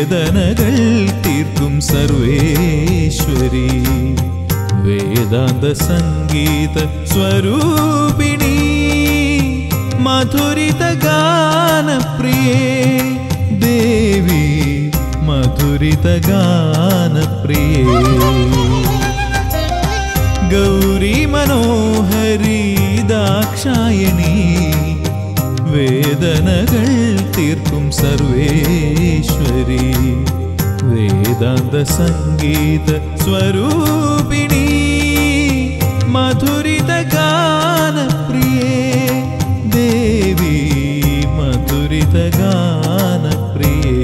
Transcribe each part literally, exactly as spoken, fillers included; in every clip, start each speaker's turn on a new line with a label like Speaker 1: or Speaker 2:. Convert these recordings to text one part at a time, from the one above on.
Speaker 1: വേദനകൾ തീർക്കും സർവേശ്വരി വേദാന്ത സംഗീത സ്വരൂപിണി മധുരിത ഗാനപ്രിയേ ദേവി മധുരിത ഗാനപ്രിയേ ഗൗരി മനോഹരി ദാക്ഷായണി വേദനകൾ തീർക്കും സർവേശ്വരി വേദാന്ത സംഗീത സ്വരൂപിണി മധുരിത ഗാനപ്രിയേ ദേവി മധുരിത ഗാനപ്രിയേ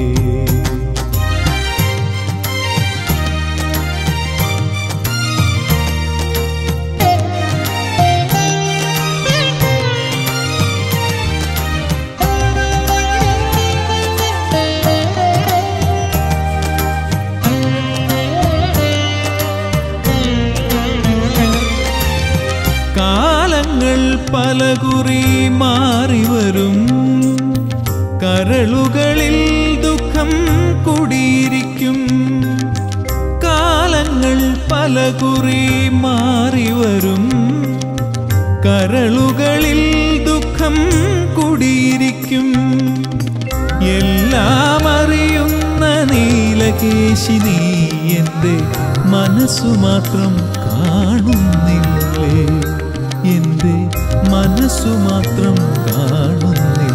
Speaker 1: പലകുറി മാറിവരും കരളുകളിൽ ദുഃഖം കുടിയിരിക്കും കാലങ്ങൾ പലകുറി മാറിവരും കരളുകളിൽ ദുഃഖം കുടിയിരിക്കും എല്ലാം അറിയുന്ന നീലകേശി നീ എൻ്റെ മനസ്സു മാത്രം കാണുന്നില്ലേ എന്റെ മനസ്സു മാത്രം കാണുന്നില്ലേ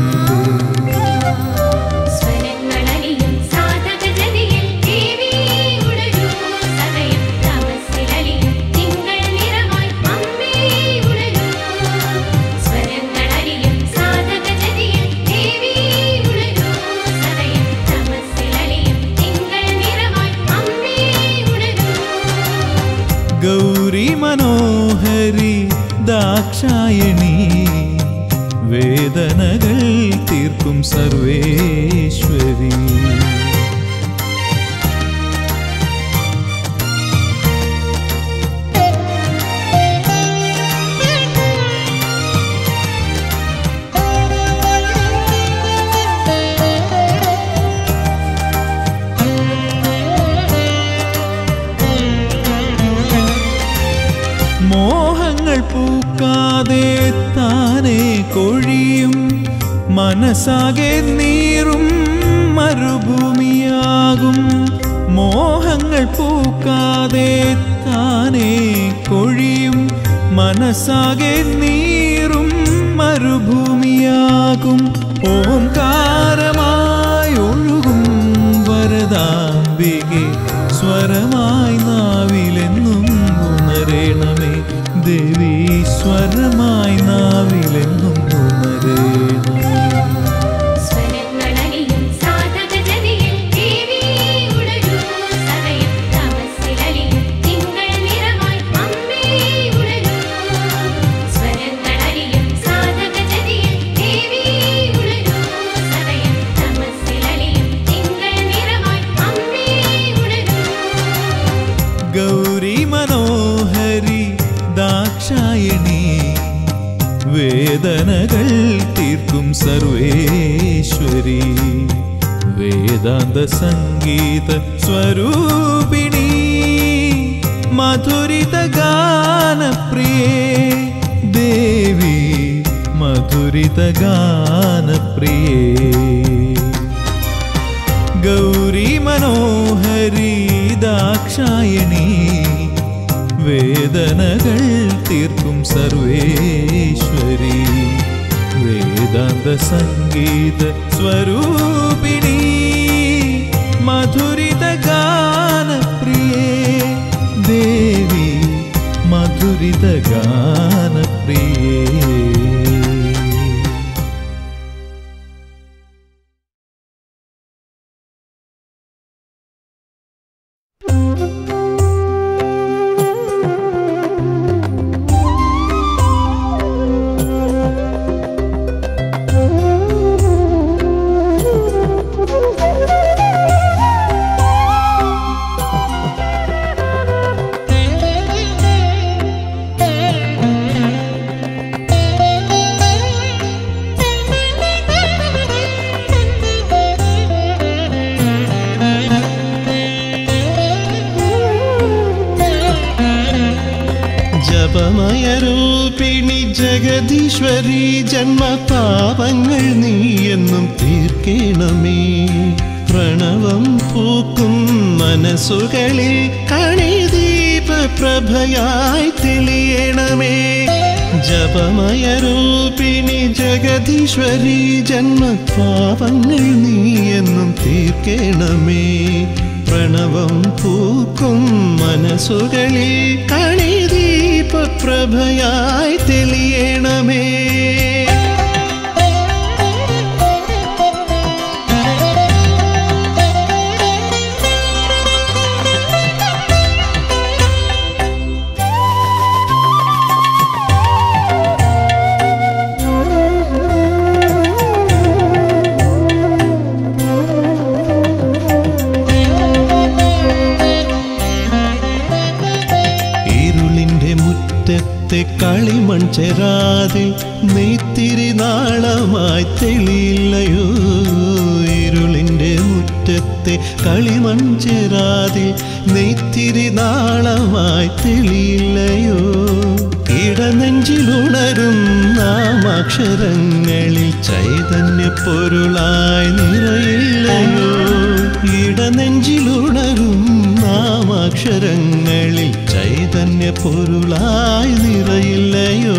Speaker 1: ഗൗരി മനോഹരി ദാക്ഷായണി വേദനകൾ തീർക്കും സർവേശ്വരി മോഹങ്ങൾ പൂക്കാതെ താനെ കൊഴിയും മനസ്സാകെ നീറും മരുഭൂമിയാകും മോഹങ്ങൾ പൂക്കാതെ താനെ കൊഴിയും മനസ്സാകെ നീറും മരുഭൂമിയാകും ഓംകാരമായി ഒഴുകും വരദാംബികെ സ്വരമായി നാവിലെന്നും ഉണരേണമേ ദേവി സ്വരമായി നാവിലെന്നും ഉണരേണമേ ഗൗരി മനോഹരി ദാക്ഷായണി വേദനകൾ തീർക്കും സർവേശ്വരി വേദാന്ത സംഗീത സ്വരൂപിണി മധുരിത ഗാനപ്രിയേ ദേവി മധുരിത ഗാനപ്രിയേ ഗൗരി മനോഹരി ദാക്ഷായണി വേദനകൾ തീർക്കും സർവേശ്വരി വേദാന്ത സംഗീത സ്വരൂപിണി മധുരിത ഗാനപ്രിയേ ദേവി മധുരിത ഗാനപ്രിയേ
Speaker 2: Thank you. ജപമയരൂപിണി ജഗദീശ്വരി ജന്മപാപങ്ങൾ നീ എന്നും തീർക്കണമേ. പ്രണവം പൂക്കും മനസ്സുകളിൽ കണിദീപ പ്രഭയായി തെളിയണമേ. ജപമയരൂപിണി ജഗദീശ്വരി ജന്മപാപങ്ങൾ നീ എന്നും തീർക്കണമേ. പ്രണവം പൂക്കും മനസ്സുകളിൽ കണിദീപ പ്രഭയായി തെളിയണമേ. കളിമൺ ചെരാതിൽ നെയ്ത്തിരി നാളമായി തെളിയില്ലയോ. ഇരുളിൻ്റെ മുറ്റത്തെ കളിമൺ ചെരാതിൽ നെയ്ത്തിരി നാളമായി തെളിയില്ലയോ. ഇടനെഞ്ചിലുണരും നാമാക്ഷരങ്ങളിൽ ചൈതന്യ പൊരുളായി നിറയില്ലയോ. ഇടനെഞ്ചിലുണരും നാമാക്ഷരങ്ങളിൽ ചൈതന്യ പൊരുളായി നിറയില്ലയോ.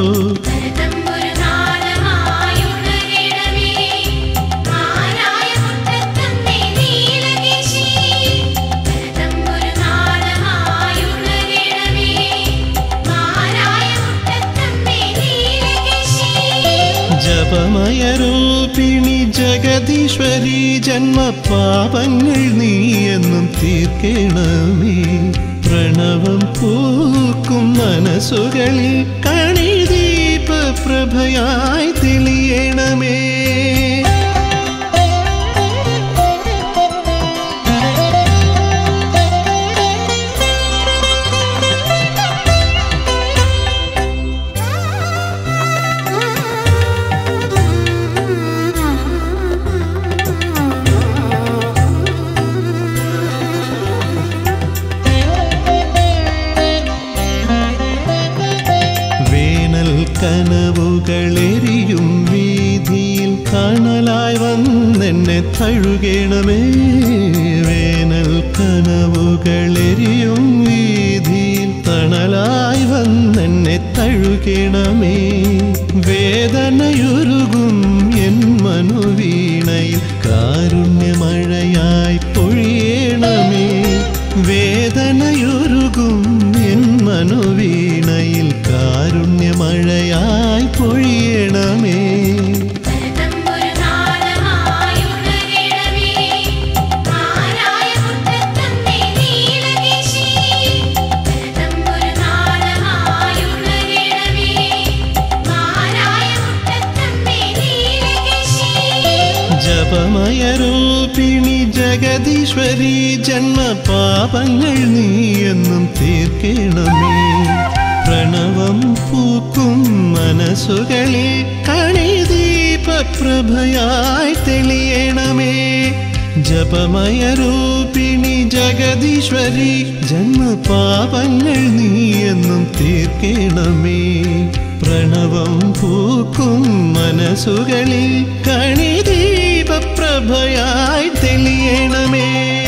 Speaker 2: ജപമയരൂപിണി ജഗദീശ്വരി ജന്മപാപങ്ങൾ നീ എന്നും തീർക്കണമേ. പ്രണവം പൂക്കും മനസ്സുകളിൽ കണിദീപ പ്രഭയായി തെളിയണമേ. കനവുകളെരിയും വീതിയിൽ കനലായി വന്നെന്നെ തഴുകണമേ. വേനൽ കനവുകളെരിയും വീതിയിൽ തണലായി വന്നെന്നെ തഴുകണമേ. വേദനയുരുകും എൻ മനുവീണയിൽ കാരുണ്യമഴയായി പൊഴിയണമേ. വേദനയുരുകും എൻ മനുവീണയിൽ കാരുണ്യമഴയായി പൊഴിയണമേ. ജപമയരൂപിണി ജഗദീശ്വരി ജന്മപാപങ്ങൾ നീ എന്നും തീർക്കണമേ. പ്രണവം പൂക്കും മനസ്സുകളിൽ കണിദീപ പ്രഭയായി തെളിയണമേ. ജപമയരൂപിണി ജഗദീശ്വരി ജന്മപാപങ്ങൾ നീ എന്നും തീർക്കണമേ. പ്രണവം പൂക്കും മനസ്സുകളിൽ കണിദീപ പ്രഭയായി തെളിയണമേ.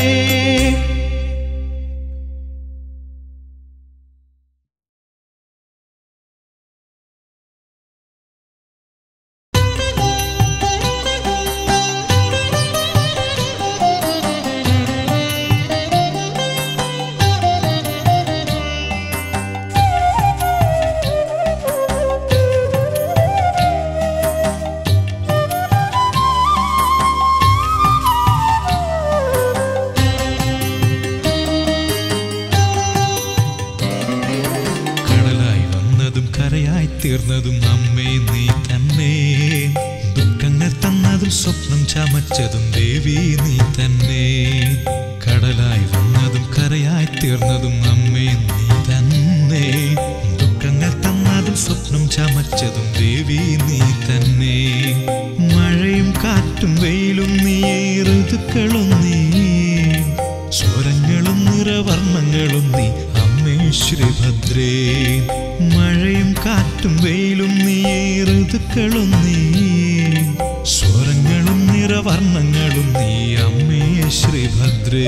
Speaker 1: തീർന്നതും അമ്മേ നീ തന്നെ. ദുഃഖങ്ങൾ തന്നതും സ്വപ്നം ചമച്ചതും ദേവി നീ തന്നെ. കടലായി വന്നതും കരയായി തീർന്നതും അമ്മേ നീ തന്നെ. ദുഃഖങ്ങൾ തന്നതും സ്വപ്നം ചമച്ചതും ദേവി നീ തന്നെ. മഴയും കാറ്റും വെയിലും നീയേ, ഋതുക്കളും നീ, സ്വരങ്ങളും നിറവർണ്ണങ്ങളും നീ, അമ്മ അമ്മേ ശ്രീഭദ്രേ. മഴയും കാറ്റും വെയിലും നീയേ, ഋതുക്കളും നീയേ, സ്വരങ്ങളും നിറവർണ്ണങ്ങളും നീ അമ്മേ ശ്രീഭദ്രേ.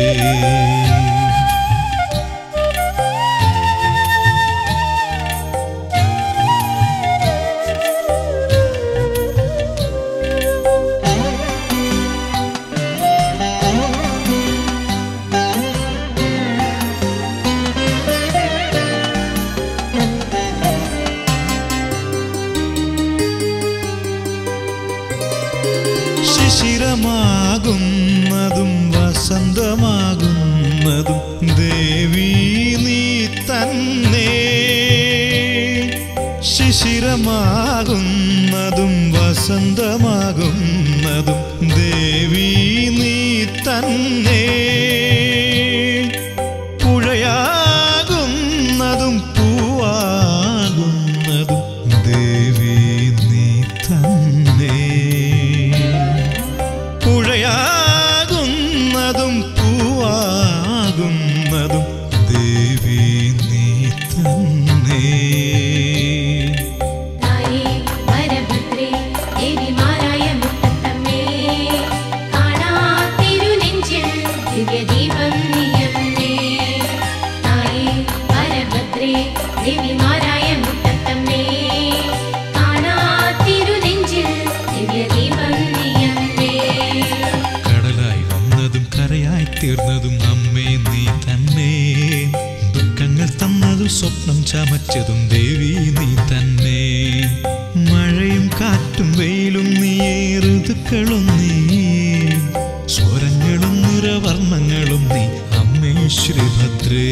Speaker 1: ശിശിരമാകുന്നതും വസന്തമാകുന്നതും ദേവി നീ തന്നെ. ശിശിരമാകുന്നതും വസന്തമാകുന്നതും ദേവി നീ തന്നെ. പുഴയാകുന്നതും പൂവാകുന്നതും ദേവി നീ തന്നെ. പുഴയാകുന്നതും പൂവാകുന്നതും ദേവി നീ തന്നെ. തീർന്നതും അമ്മേ നീ തന്നെ. ദുഃഖങ്ങൾ തന്നതും സ്വപ്നം ചമച്ചതും ദേവി നീ തന്നെ. മഴയും കാറ്റും വെയിലും നീയേ, ഋതുക്കളും നീയേ, സ്വരങ്ങളും നിറവർണ്ണങ്ങളും നീ അമ്മേ ശ്രീഭദ്രേ.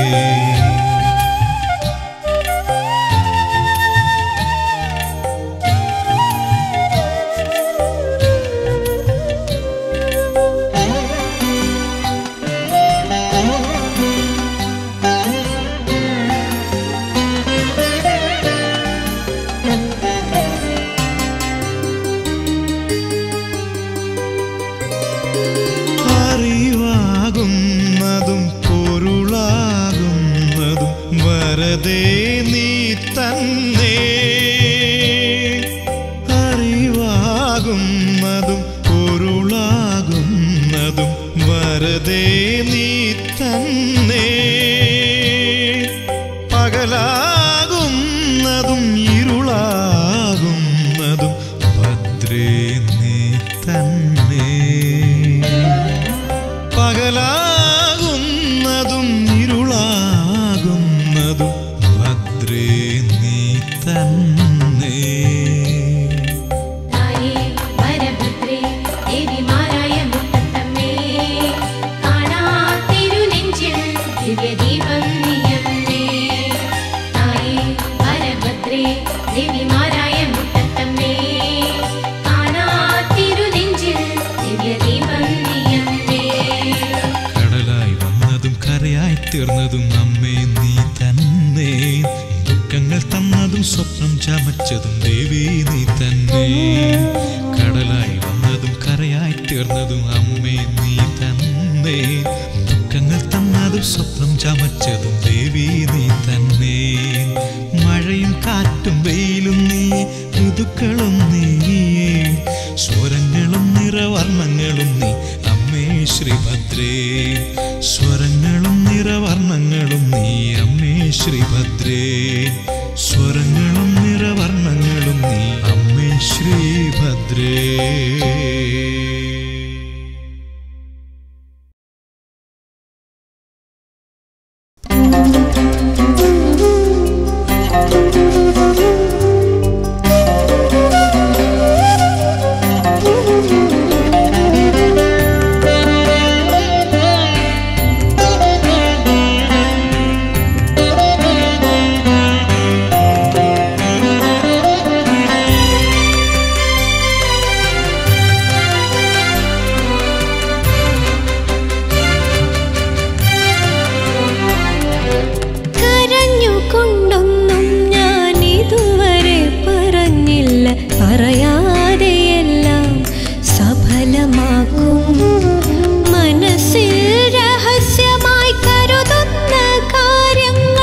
Speaker 1: അറിവാകുന്നതും പൊരുളാകുന്നതും വരദേ നീ തന്നെ. അറിവാകുന്നതും പൊരുളാകുന്നതും വരദേ നീ തന്നെ. പകലാകുന്നതും ഇരുളാകുന്നതും ഭദ്രേ നീ തന്നെ. പകലാകുന്നതും ഇരുളാകുന്നതും ഭദ്രേ നീ തന്നെ. തീർന്നതും അമ്മേ നീ തന്നെ. ദുഃഖങ്ങൾ തന്നതും സ്വപ്നം ചമച്ചതും ദേവി നീ തന്നെ. കടലായി വന്നതും കരയായി തീർന്നതും അമ്മേ നീ തന്നെ. ദുഃഖങ്ങൾ തന്നതും സ്വപ്നം ചമച്ചതും ദേവി നീ തന്നെ. മഴയും കാറ്റും വെയിലും നീയേ, ഋതുക്കളും നീയേ, സ്വരങ്ങളും നിറവർണ്ണങ്ങളും നീ അമ്മേ ശ്രീഭദ്രേ. സ്വരങ്ങളും നിറവർണ്ണങ്ങളും നീ അമ്മേ ശ്രീഭദ്രേ. സ്വരങ്ങളും നിറവർണ്ണങ്ങളും നീ അമ്മേ ശ്രീഭദ്രേ.
Speaker 3: പറയാതെയെല്ലാം സഫലമാക്കും. മനസ്സിൽ രഹസ്യമായി കരുതുന്ന കാര്യങ്ങൾ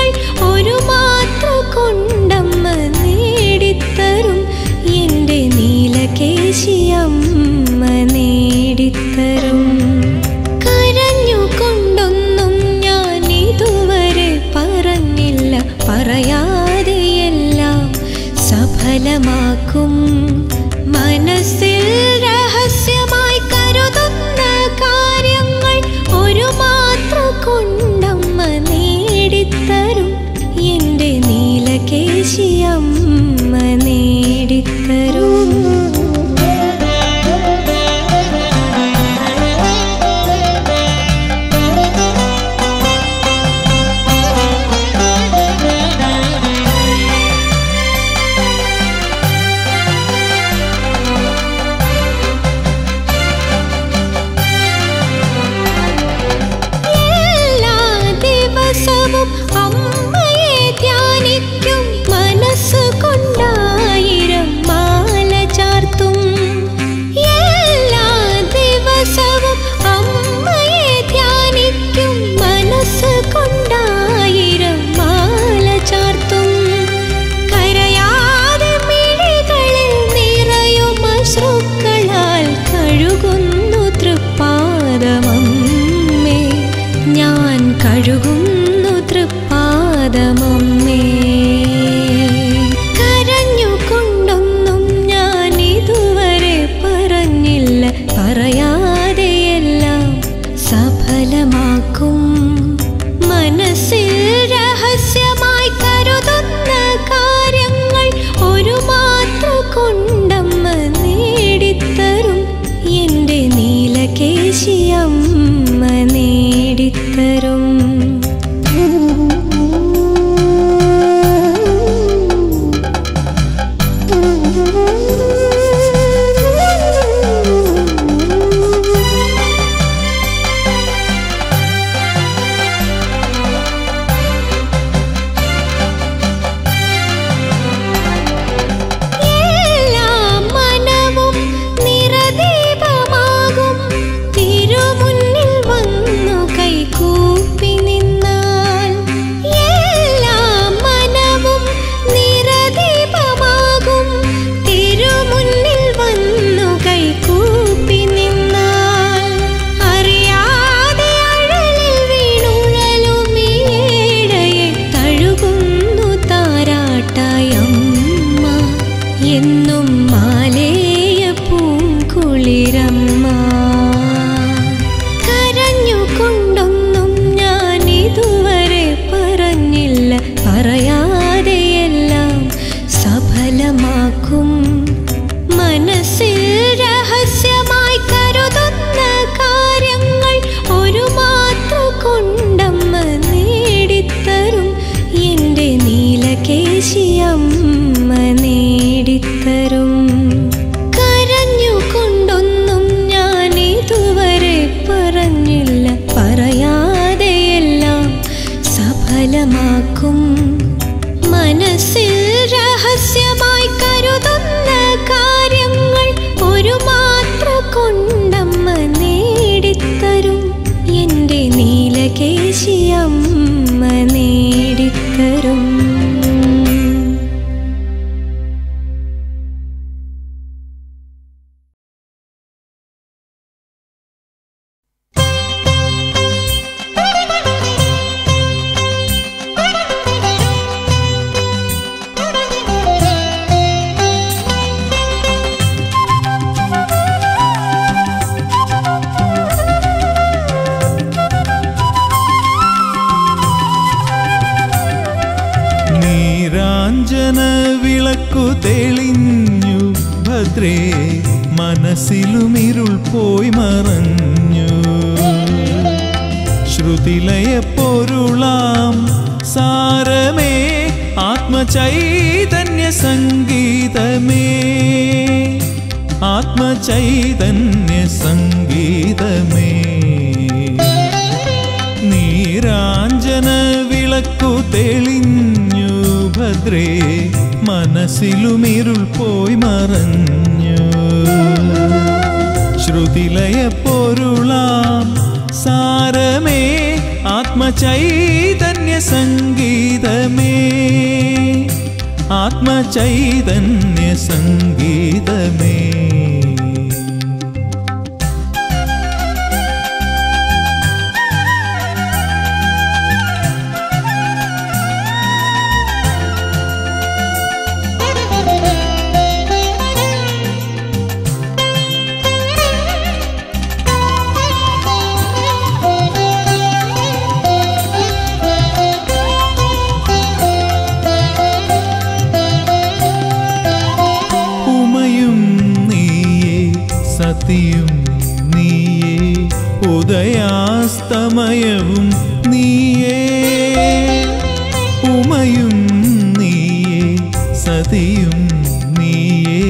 Speaker 3: പാദമമ്മേ. കരഞ്ഞുകൊണ്ടൊന്നും ഞാൻ ഇതുവരെ പറഞ്ഞില്ല, പറയാതെയെല്ലാം സഫലമാക്കും. മനസ്സിൽ രഹസ്യമായി കരുതുന്ന കാര്യങ്ങൾ ഒരു മാത്ര കൊണ്ടമ്മ നേടിത്തരും. എൻ്റെ നീലകേശിയമ്മ നേടിത്തരും. എന്നും മാലേയ പൂങ്കുളിരമ്മ. കരഞ്ഞുകൊണ്ടൊന്നും ഞാൻ ഇതുവരെ പറഞ്ഞില്ല, പറയാതെയെല്ലാം സഫലമാക്കും. മനസ്സിൽ രഹസ്യമായി കരുതുന്ന കാര്യങ്ങൾ ഒരു മാത്ര കൊണ്ടമ്മ നേടിത്തരും. എൻ്റെ നീലകേശിയമ്മ നേടിത്തരും. കരഞ്ഞുകൊണ്ടൊന്നും ഞാൻ ഇതുവരെ പറഞ്ഞില്ല, പറയാതെയെല്ലാം സഫലമാക്കും. മനസ്സിൽ രഹസ്യമായി കരുതുന്ന കാര്യങ്ങൾ ഒരു മാത്ര കൊണ്ടമ്മ നേടിത്തരും. എൻ്റെ നീലകേശിയമ്മ നേടിത്തരും.
Speaker 2: വിളക്കു തെളിഞ്ഞു ഭദ്രേ, മനസ്സിലുമിരുൾ പോയി മറഞ്ഞു. ശ്രുതിലയ പൊരുളാം സാരമേ, ആത്മചൈതന്യ സംഗീതമേ, ആത്മചൈതന്യ സംഗീതമേ. നീരാഞ്ജന വിളക്കു തെളിഞ്ഞു ഭദ്രേ, മനസ്സിലുമിരുൾ പോയി മറഞ്ഞു. ശ്രുതിലയ പൊരുളാം സാരമേ, ആത്മചൈതന്യ സംഗീതമേ, ആത്മചൈതന്യ സംഗീതമേ. സതിയും നീയേ, ഉദയാസ്തമയവും നീയേ. ഉമയും നീയേ, സതിയും നീയേ,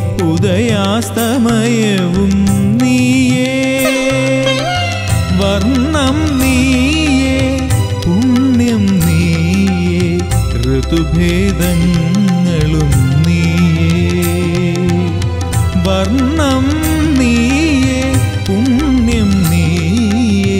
Speaker 2: ഉദയാസ്തമയവും നീയേ. വർണ്ണം നീയേ, പുണ്യം നീയേ, ഋതുഭേദങ്ങളും നീയേ. വർണ്ണം നീയേ, പുണ്യം നീയേ,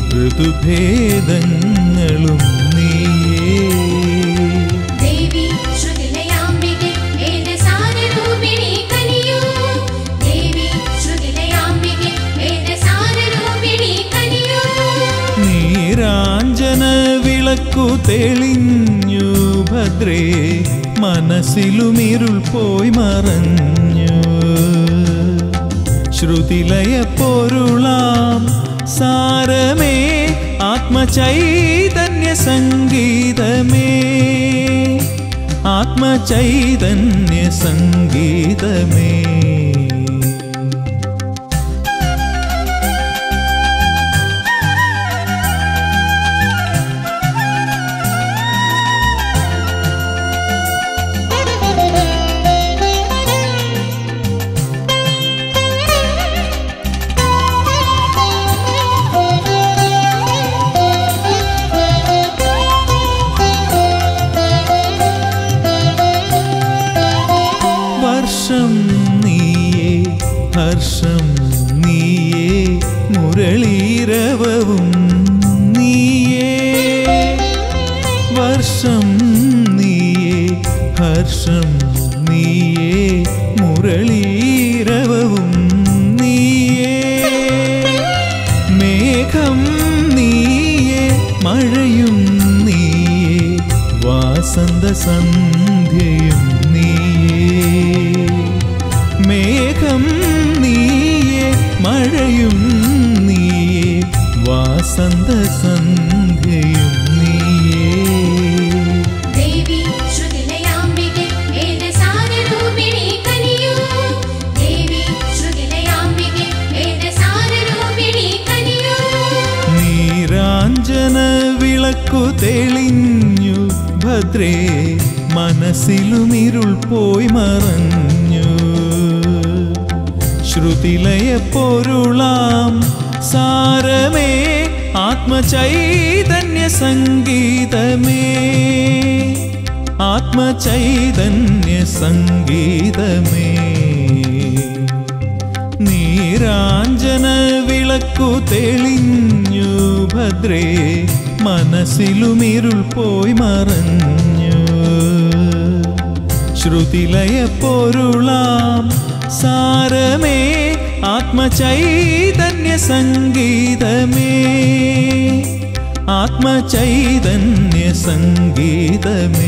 Speaker 2: ഋതുഭേദങ്ങളും നീയേ.
Speaker 4: ദേവി ശ്രുതിലയാംബികെ വേദസാരരൂപിണി കനിയൂ. ദേവി ശ്രുതിലയാംബികെ വേദസാരരൂപിണി കനിയൂ.
Speaker 2: നീരാഞ്ജന വിള വിളക്കു തെളിഞ്ഞു ഭദ്രേ മനസ്സിലുമിരുൾ പോയി മറഞ്ഞു ശ്രുതിലയ പൊരുളാം സാരമേ ആത്മചൈതന്യ സംഗീതമേ ആത്മചൈതന്യ സംഗീതമേ വർഷം നീയേ ഹർഷം നീയേ മുരളീരവവും നീയേ വർഷം നീയേ ഹർഷം നീയേ മുരളീരവവും നീയേ മേഘം നീയേ മഴയും നീയേ വാസന്ത സന്ധ്യയും മേഘം നീയേ മഴയും നീയേ വാസന്ത സന്ധ്യയും നീയേ
Speaker 4: ദേവി ശ്രുതിലയാംബികെ വേദസാരരൂപിണി കനിയൂ ദേവി ശ്രുതിലയാംബികെ വേദസാരരൂപിണി കനിയൂ
Speaker 2: നീരാഞ്ജന വിളക്കു തെളിഞ്ഞു ഭദ്രേ മനസ്സിലുമിരുൾ പോയി മറഞ്ഞു ശ്രുതിലയ പൊരുളാം സാരമേ ആത്മചൈതന്യ സംഗീതമേ ആത്മചൈതന്യ സംഗീതമേ നീരാഞ്ജന വിളക്കു തെളിഞ്ഞു ഭദ്രേ മനസ്സിലുമിരുൾ പോയി മറഞ്ഞു ശ്രുതിലയ പൊരുളാം സാരമേ ആത്മചൈതന്യ സംഗീതമേ ആത്മചൈതന്യ സംഗീതമേ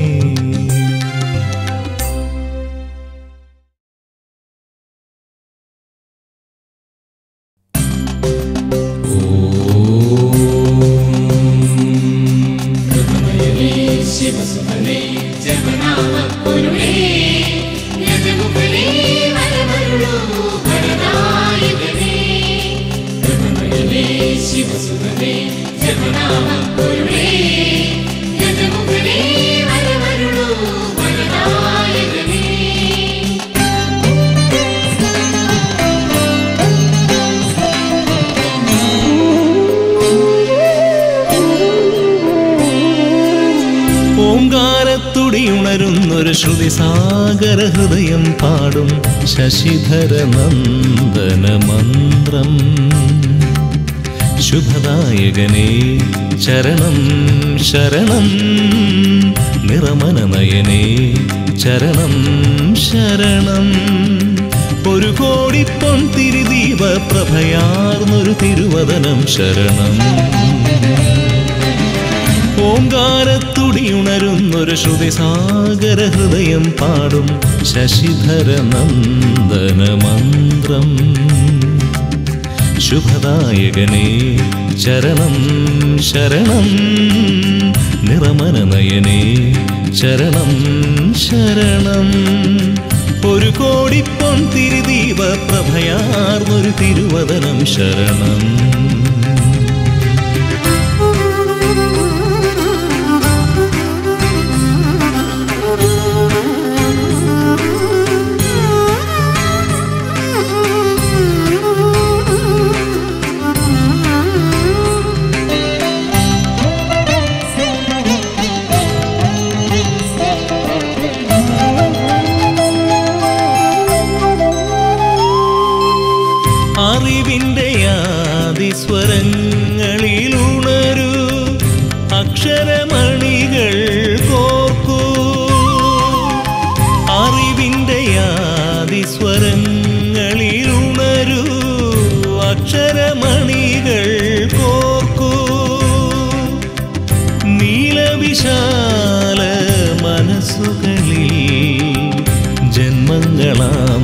Speaker 2: ഓംകാരത്തുടിയുണരുന്നൊരു ശ്രുതിസാഗര ഹൃദയം പാടും ശശിധര നന്ദന മന്ത്രം ശുഭദായകനേ ചരണം ശരണം നിറമനനയനേ ചരണം ശരണം ഒരു കോടി പൊൻ തിരുദീപ പ്രഭയാർന്നൊരു തിരുവദനം ശരണം ഓംകാരത്തുടിയുണരുന്നൊരു ശ്രുതിസാഗര ഹൃദയം പാടും ശശിധര നന്ദന മന്ത്രം ശുഭദായകനേ ചരണം ശരണം നിറമനനയനേ ചരണം ശരണം ഒരു കോടി പൊൻ തിരുദീപ പ്രഭയാർന്നൊരു തിരുവദനം ശരണം വിശാല മനസ്സുകളിൽ ജന്മങ്ങളാം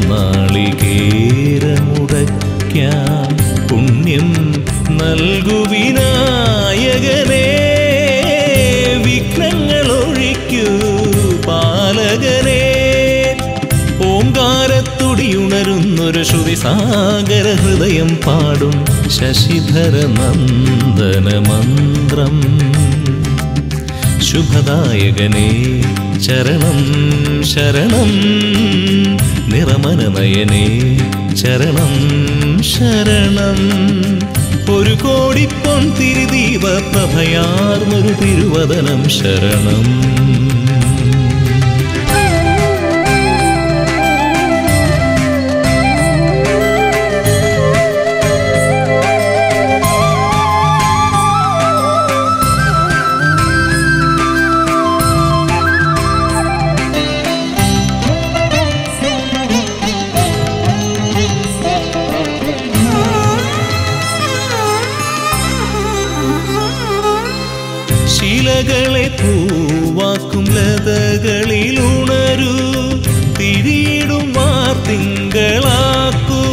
Speaker 2: നാളികേരമുടയ്ക്കാം. പുണ്യം നൽകു വിനായകനേ, വിഘ്നങ്ങളൊഴിക്കൂ പാലകനേ. ഓംകാരത്തുടിയുണരുന്നൊരു ശ്രുതിസാഗര ഹൃദയം പാടും ശശിധര നന്ദന മന്ത്രം. ശുഭദായകനേ ചരണം ശരണം, നിറമനനയനേ ചരണം ശരണം. ഒരു കോടി പൊൻതിരിദീപ പ്രഭയാർന്നൊരു തിരുവദനം ശരണം. ശിലകളെ പൂവാക്കും ലതകളിലുണരൂ, തിരിയിടും വാർത്തിങ്കളാക്കൂ.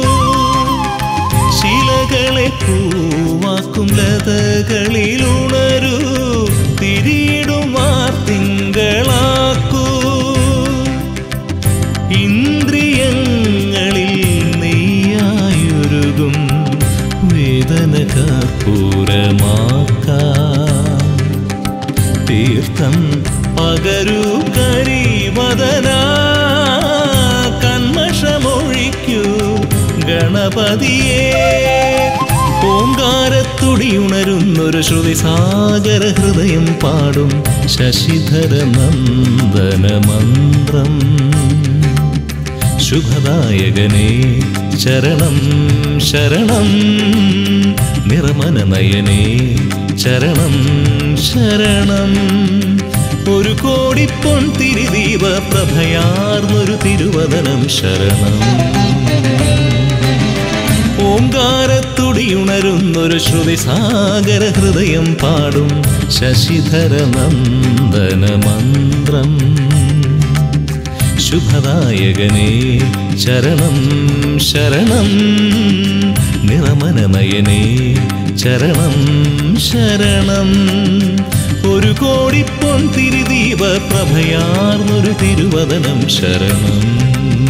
Speaker 2: ശിലകളെ പൂവാക്കും ലതകളിലുണരൂ, തിരിയിടും വാർത്തിങ്കളാക്കൂ. ഇന്ദ്രിയങ്ങളിൽ നെയ്യായുരുകും വേദന കർപ്പൂരമാക്കാം. തീർത്ഥം പകരൂ കരിവദന, കന്മഷമൊഴിക്കൂ ഗണപതിയേ. ഓംകാരത്തുടിയുണരുന്നൊരു ശ്രുതിസാഗര ഹൃദയം പാടും ശശിധര നന്ദന മന്ത്രം. ശുഭദായകനേ ചരണം ശരണം, നിറമനനയനേ ചരണം ശരണം. ഒരു കോടി പൊൻതിരിദീപ പ്രഭയാർന്നൊരു തിരുവദനം ശരണം. ഓംകാരത്തുടിയുണരുന്നൊരു ശ്രുതിസാഗര ഹൃദയം പാടും ശശിധര നന്ദന മന്ത്രം. ശുഭദായകനേ ചരണം ശരണം, നിറമനനയനേ ചരണം ശരണം. ഒരു കോടി പൊൻതിരിദീപ പ്രഭയാർന്നൊരു തിരുവദനം ശരണം.